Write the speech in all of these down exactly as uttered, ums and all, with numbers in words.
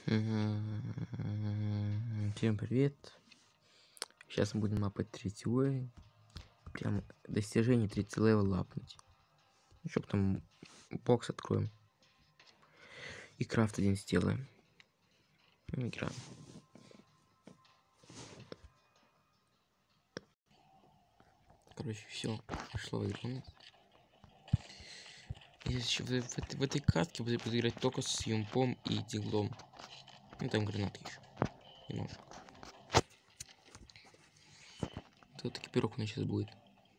Всем привет! Сейчас мы будем лапать третий уровень. Прям достижение третий левел лапнуть. Еще потом бокс откроем. И крафт один сделаем. Игра. Короче, все, пошло в игру. Я еще в, в, в этой катке буду, буду играть только с юмпом и диглом. Ну там гранаты еще. Немножко. Тут экипировка у нас сейчас будет.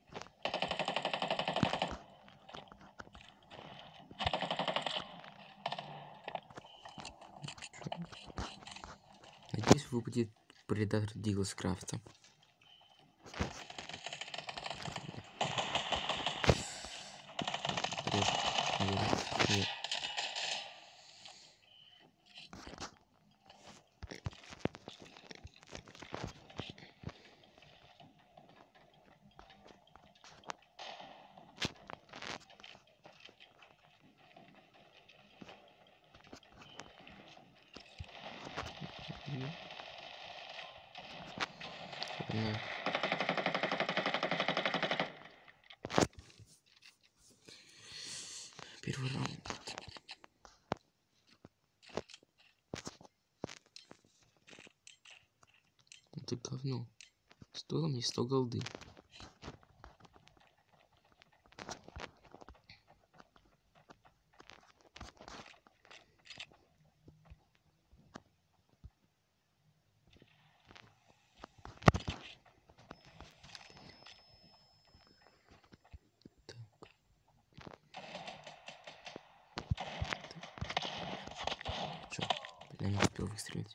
Надеюсь, выпадет предатор Дигл с крафта. Нет. Нет. Первый раунд. Это говно. Стоило мне сто голды. Я не успел выстрелить.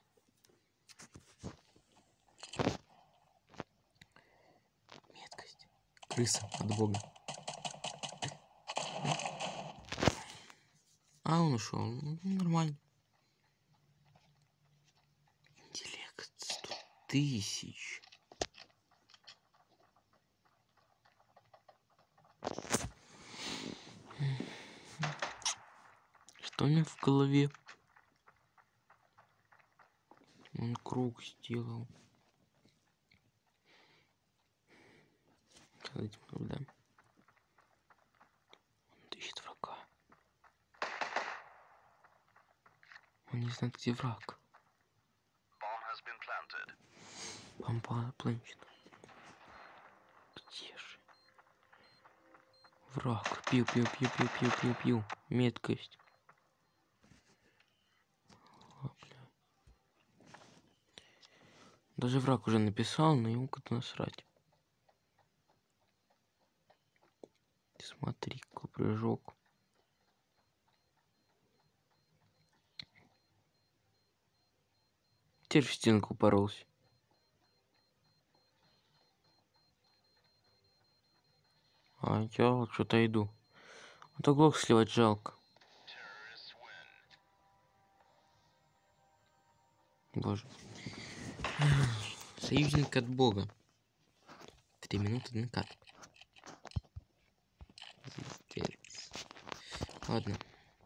Меткость. Крыса от бога. А, он ушел. Ну, нормально. Интеллект сто тысяч. Что у меня в голове? Он круг сделал. Сейчас этим наблюдаем. Он ищет врага. Он не знает, где враг. Помпа пленчит. Где же? Враг. Пью, пью, пью, пью, пью, пью, пью. Меткость. Даже враг уже написал, но ему как-то насрать. Смотри, какой прыжок. Теперь в стенку упоролся. А я что-то иду. А то глок сливать жалко. Боже. Союзник от бога. Три минуты на карту. Ладно.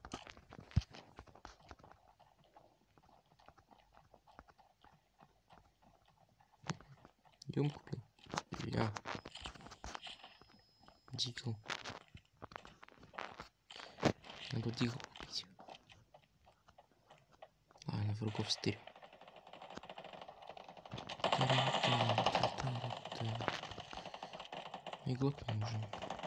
Идем купим. Я. Дигл. Надо дигл купить. Ладно, врагов стырь. И глок не нужен.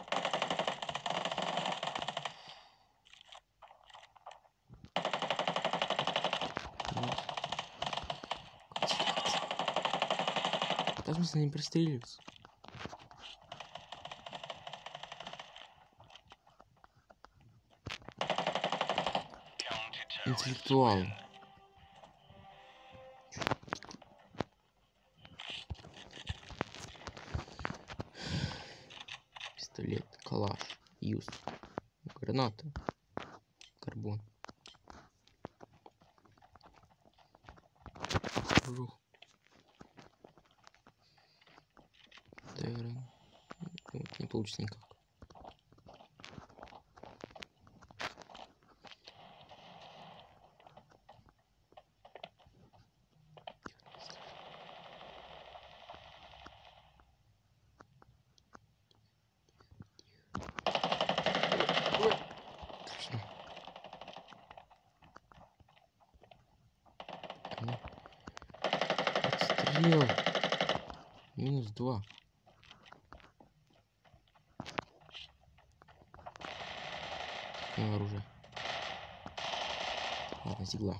Как смысл не пристреливаться? Интеллектуал. Пистолет, калаш, юз, граната, карбон. Рух. Вот, не получится никак. Ну. Отстрел. Минус два. Ну, оружие. Ладно, зигла.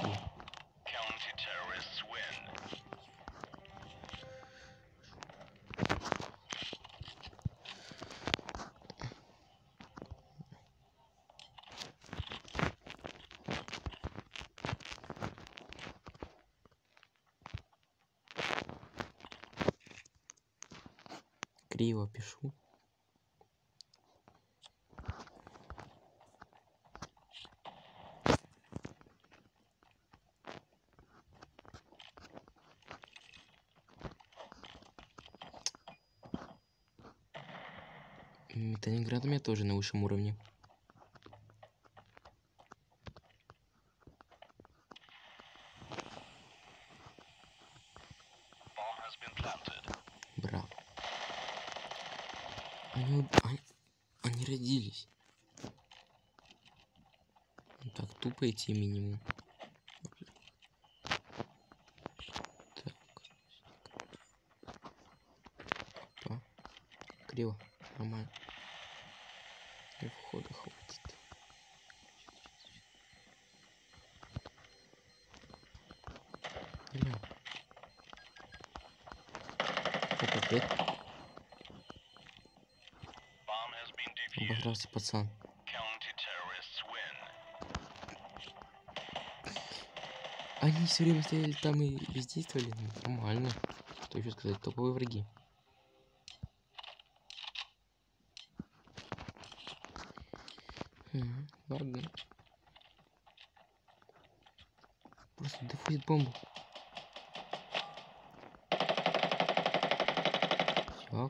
Криво пишу. Металлинград у меня тоже на высшем уровне. Браво. Они, они, они родились. Так, тупо идти минимум. Так. Опа. Криво. Нормально. И входа хватит. Бля. Опа, опять. Обожрался пацан. Они все время стояли там и бездействовали. Нормально. Что еще сказать? Топовые враги. Угу, ладно. Просто дефузит бомбу. Так.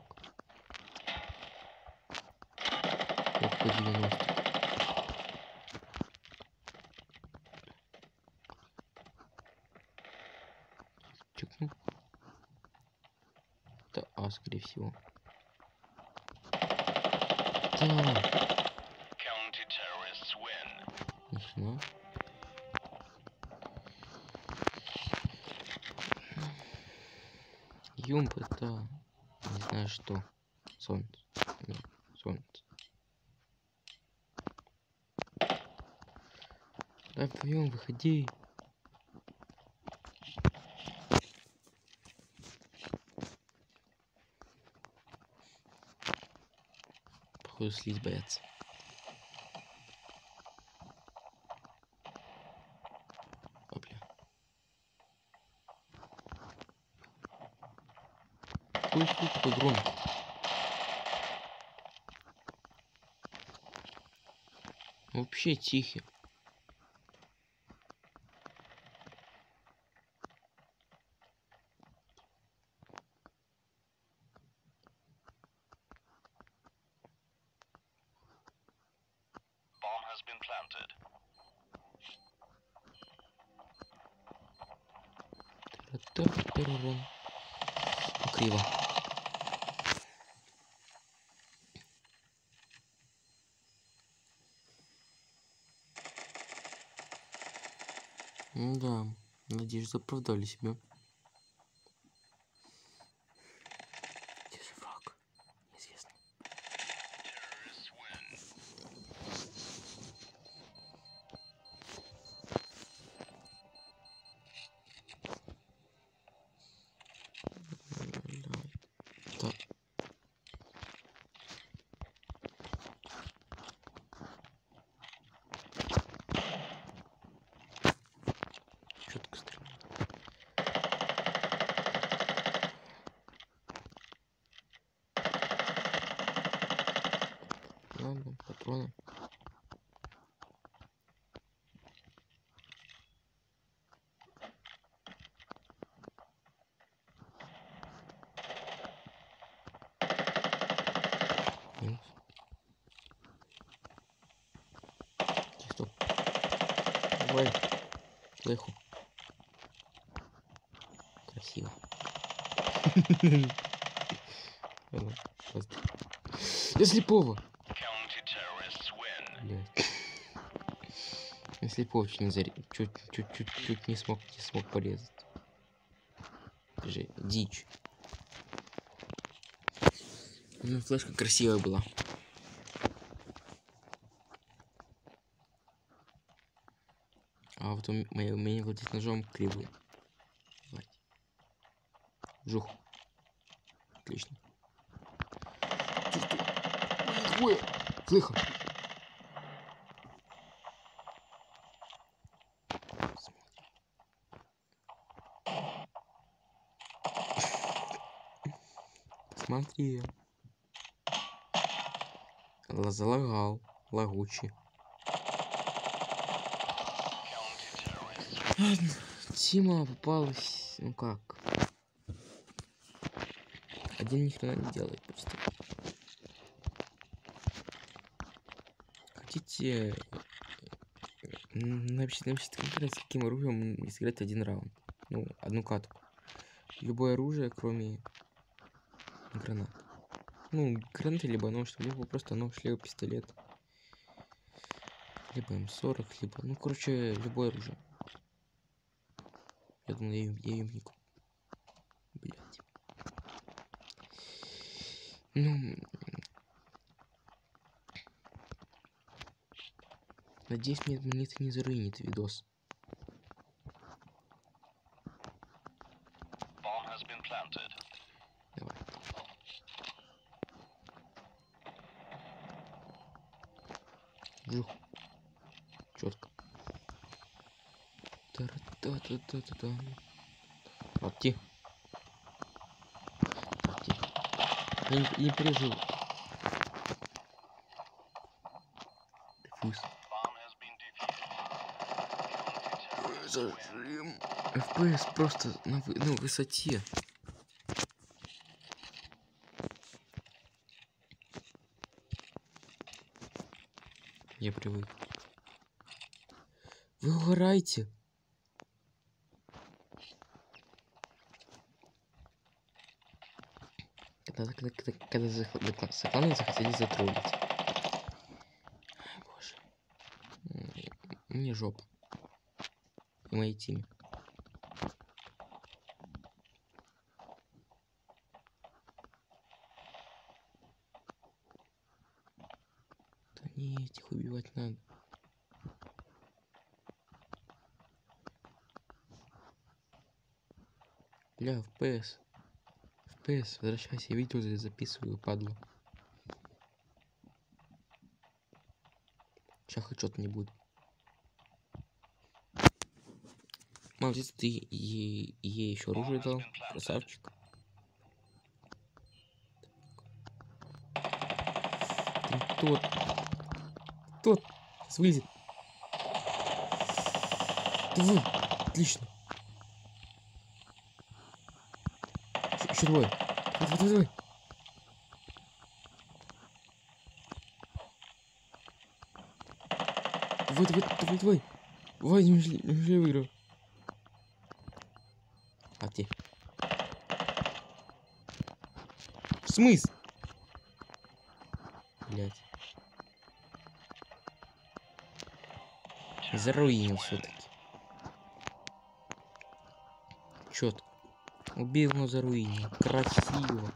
Вот по девяносто. Чекну. Да, а, скорее всего. Да. Начну. Юмп это... Не знаю что. Солнце. Нет, солнце. Давай вдвоем, выходи. Походу слизь боятся. Опля. Какой звук такой громкий? Вообще тихий. Криво. Да, надеюсь, оправдали себя. Где же враг? Неизвестно. Так. Четко стреляет. Ладно, патроны. Минус. Стоп. Давай. Леху. Красиво. Я слепого. Блять. слепого чуть не зарез... чуть, чуть, чуть, чуть не смог, не смог порезать. Же, дичь. Ну, флешка красивая была. А вот у меня умение владеть ножом кривый. Жух. Отлично. Ой, слыхал. Смотри. Залагал. Лагучий. Ладно. Тима попалась. Ну как? Один ни хрена не делает просто. Хотите напишите, напишите конкретно, с каким оружием сыграть один раунд. Ну, одну катку. Любое оружие, кроме гранат. Ну, гранаты, либо нож, либо просто нож, либо пистолет. Либо эм сорок, либо... Ну, короче, любое оружие. Я думаю, я им, я им не куплю. Блять. Ну... Надеюсь, мне, мне это не заруинит видос. Давай. Жух. Четко. Та-та-та-та-та-та. Лапти. Лапти. Я не, не пережил. Дефьюз. Зажим. эф пи эс просто на, вы, на высоте. Я привык. Вы угораете. Когда, когда, когда, когда сокланы захотели затроллить. Ай, боже. Мне жопа. И моей теме. Да не, этих убивать надо. Бля, эф пи эс. эф пи эс, возвращайся, я видео записываю, падлу. Сейчас хоть что-то не будет. Молодец, ты ей, ей еще оружие дал. Красавчик. Там тот. Тот. Сейчас вылезет. Давай. Отлично. Еще двое. Давай, давай, давай. Давай, давай, давай, давай. Давай, неужели, неужели выиграл? А ты? В смысле? Блять. Заруинил все-таки. Чётко. Убил, но заруинил. Красиво.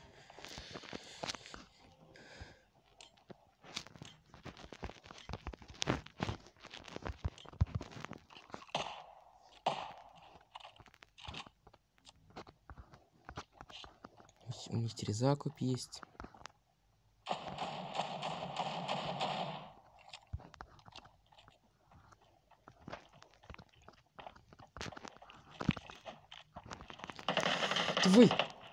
У них закуп есть. Давай.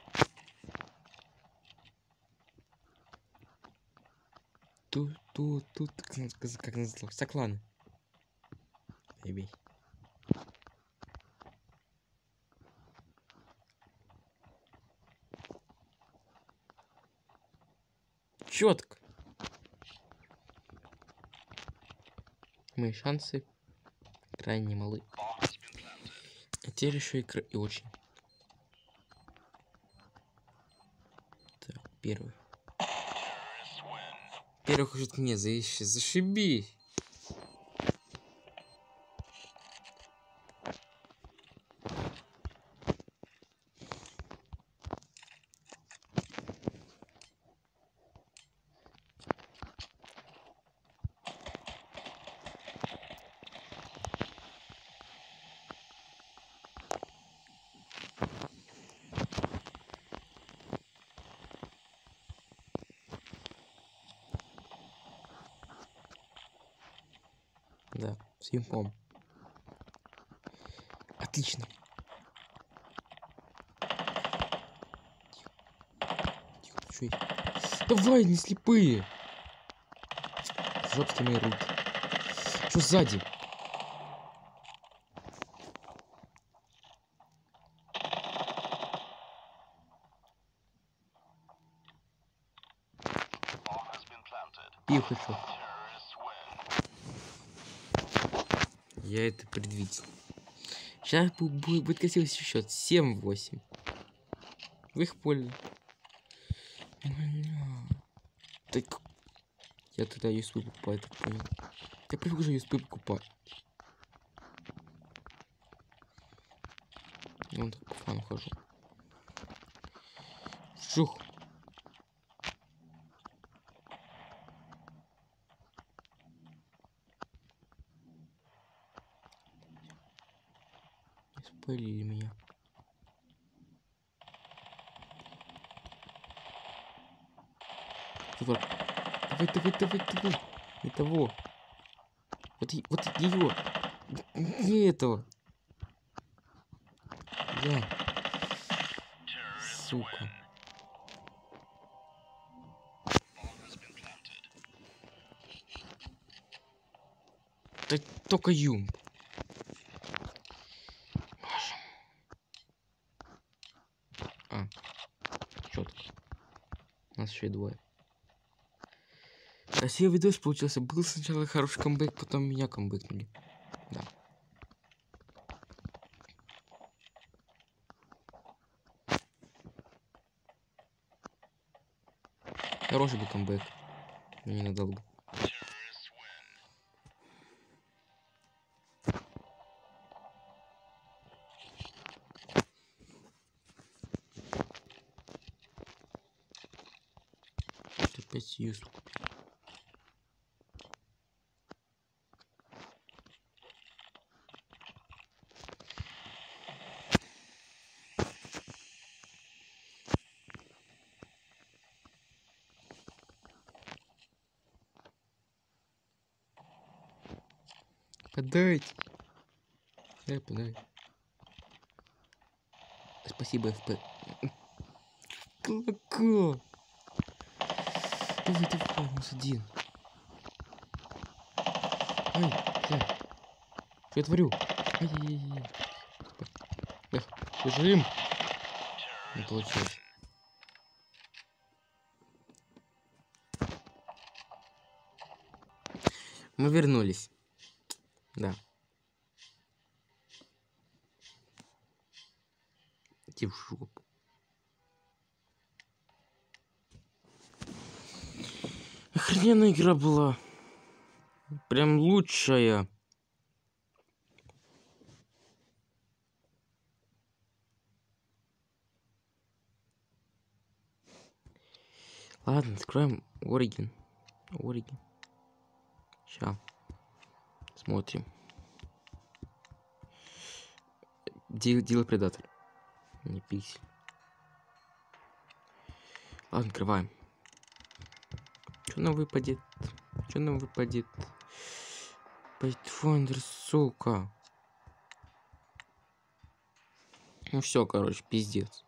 Тут, тут, тут, как называется, сокланы. Ебей. Четко. Мои шансы крайне малы. А теперь еще и, кр... и очень. Так, первый. Первый хочет мне заищи. Зашибись. С импом. Отлично. Тихо, тихо, что есть? Давай, не слепые. Жопки мои руки. Что сзади? Пил хочу. Я это предвидел. Сейчас будет, будет красивый счет. семь восемь. В их пользу. Так. Я тогда ю эс пи покупаю, так понял. Я привык уже ю эс пи покупать. Я вон так по фану хожу. Жух. Спалили меня. Давай, давай, давай, давай. Не того. Вот, вот ее. Не этого. Я. Сука. Да только юм. А. Четко. У нас еще и двое. Красивый видос получился. Был сначала хороший камбэк, потом меня камбэкнули. Да. Хороший был камбэк. Но ненадолго. Опять юз. Подайте. Эй, подай. Спасибо, эф пэ. Колоко. Давай, давай, у нас один. Ай, бля. Что я творю? Ай-яй-яй. Эх, бежим. Не получилось. Мы вернулись. Да. Иди в жопу. Охрененная игра была. Прям лучшая. Ладно, откроем Origin. Origin. Сейчас. Смотрим. Дело предатель. Не пиксель. Ладно, открываем. Что нам выпадет? Что нам выпадет? Pathfinder, сука. Ну все, короче, пиздец.